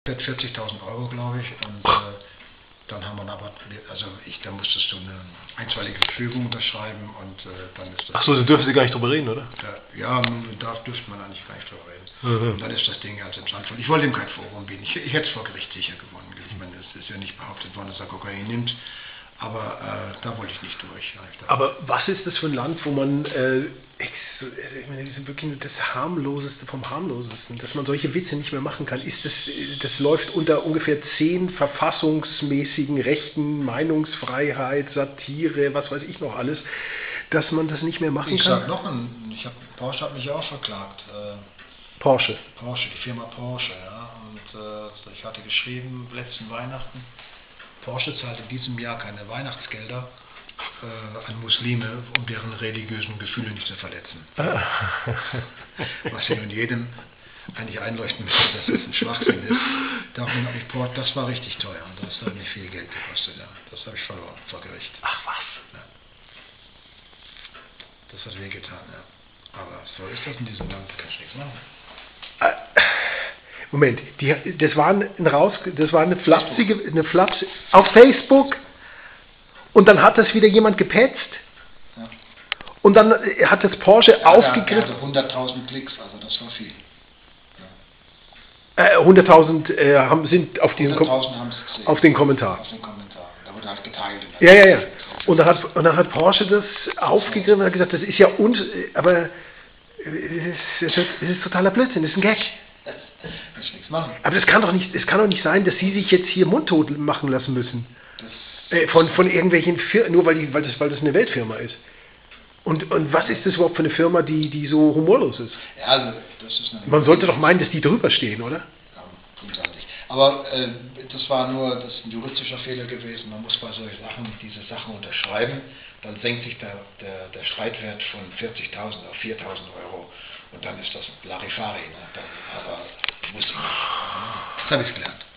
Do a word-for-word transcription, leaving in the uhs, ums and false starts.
vierzigtausend Euro, glaube ich, und äh, dann haben wir aber, also ich, da musstest du eine einstweilige Verfügung unterschreiben und äh, dann ist das... Ach so, da dürfen Sie gar nicht drüber reden, oder? Da, ja, da dürfte man eigentlich gar nicht drüber reden. Mhm. Und dann ist das Ding als im Sand. Ich wollte ihm kein Forum bieten. Ich, ich hätte es vor Gericht sicher gewonnen. Ich meine, es ist ja nicht behauptet worden, dass er Kokain nimmt. Aber äh, da wollte ich nicht durch. Aber was ist das für ein Land, wo man, äh, ich, ich meine, das ist wirklich das harmloseste vom harmlosesten, dass man solche Witze nicht mehr machen kann. Ist das, das läuft unter ungefähr zehn verfassungsmäßigen Rechten, Meinungsfreiheit, Satire, was weiß ich noch alles, dass man das nicht mehr machen ich kann? Ich sag noch, ein, ich hab, Porsche hat mich auch verklagt. Äh, Porsche? Porsche, die Firma Porsche, ja. Und äh, ich hatte geschrieben, letzten Weihnachten, Porsche zahlt in diesem Jahr keine Weihnachtsgelder äh, an Muslime, um deren religiösen Gefühle nicht zu verletzen. Was ja nun jedem eigentlich einleuchten müsste, dass das ein Schwachsinn ist. Darum habe ich Porsche, das war richtig teuer und das hat mir viel Geld gekostet. Ja. Das habe ich verloren vor Gericht. Ach was? Ja. Das hat wehgetan, ja. Aber so ist das in diesem Land, da kannst du nichts machen. Moment, die, das war ein Raus, das war eine flapsige, eine Flaps auf Facebook und dann hat das wieder jemand gepetzt ja. Und dann hat das Porsche ja, aufgegriffen. Er hatte hunderttausend Klicks, also das war viel. Ja. Äh, hunderttausend äh, haben, sind auf, diesen Kom gesehen. auf den Kommentar. Auf den Kommentar. Da wurde halt geteilt. Ja, ja, ja. Und dann hat, und dann hat Porsche das aufgegriffen und hat gesagt, das ist ja uns, aber es ist, es ist totaler Blödsinn, das ist ein Gag. Nichts machen. Aber das kann doch nicht, es kann doch nicht sein, dass Sie sich jetzt hier mundtot machen lassen müssen. Äh, von, von irgendwelchen Firmen, nur weil, die, weil, das, weil das eine Weltfirma ist. Und, und was ist das überhaupt für eine Firma, die, die so humorlos ist? Ja, also das ist eine Man sollte doch meinen, dass die drüber stehen, oder? Ja, grundsätzlich. Aber äh, das war nur das ist ein juristischer Fehler gewesen. Man muss bei solchen Sachen diese Sachen unterschreiben. Dann senkt sich der, der, der Streitwert von vierzigtausend auf viertausend Euro. Und dann ist das Larifari. Ne? Dann, aber wusste ich nicht. Das habe ich gelernt.